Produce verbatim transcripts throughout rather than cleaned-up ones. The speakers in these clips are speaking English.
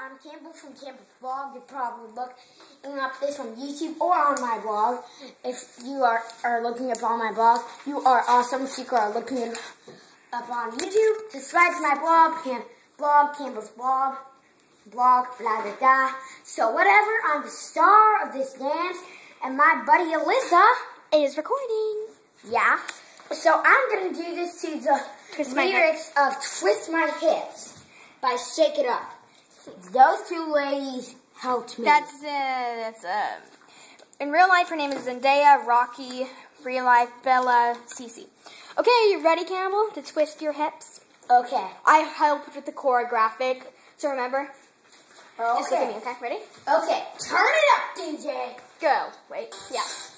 I'm Campbell from Campbell's Vlog. You're probably looking up this on YouTube or on my blog. If you are, are looking up on my blog, you are awesome. If you are looking it up on YouTube, subscribe to my blog, Cam blog, Campbell's Blog, blog, blah, blah, blah. So whatever, I'm the star of this dance, and my buddy Alyssa is recording. Yeah. So I'm going to do this to the Twist lyrics of Twist My Hips by Shake It Up. Those two ladies helped me. That's, uh, that's, uh, in real life, her name is Zendaya, Rocky, real life, Bella, Cece. Okay, you ready, Campbell, to twist your hips? Okay. I helped with the choreographic, so remember? Okay. Just look at me, okay? Ready? Okay, turn it up, D J. Go. Wait, yeah.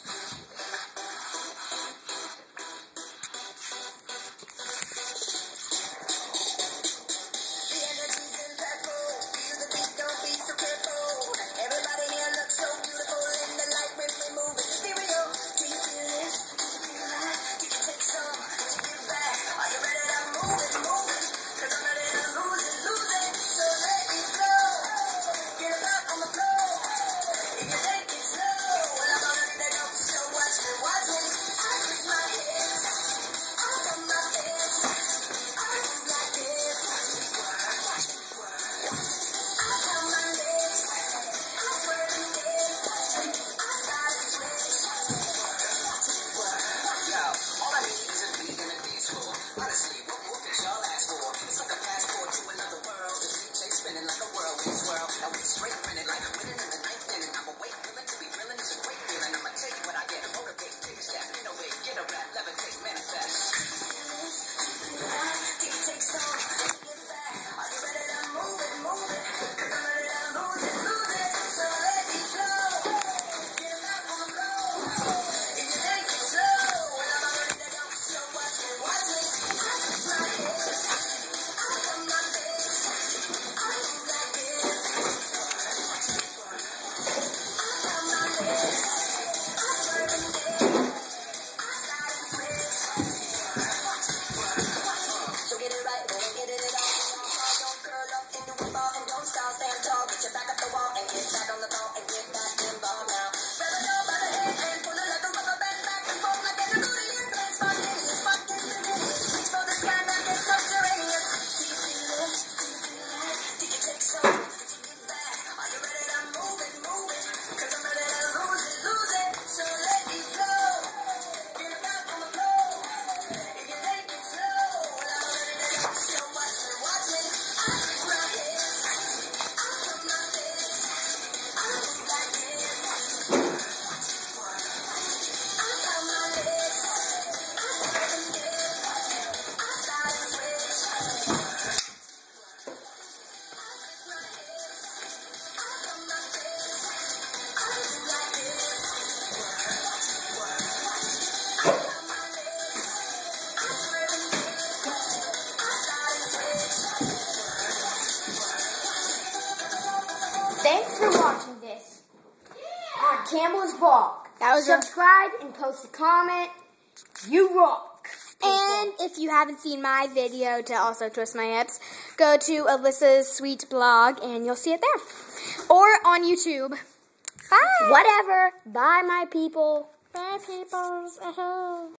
Thanks for watching this on Campbell's Vlog. That was Subscribe and post a comment. You rock. And if you haven't seen my video to also twist my hips, go to Alyssa's sweet blog and you'll see it there. Or on YouTube. Bye. Whatever. Bye, my people. Bye, peoples. Uh-huh.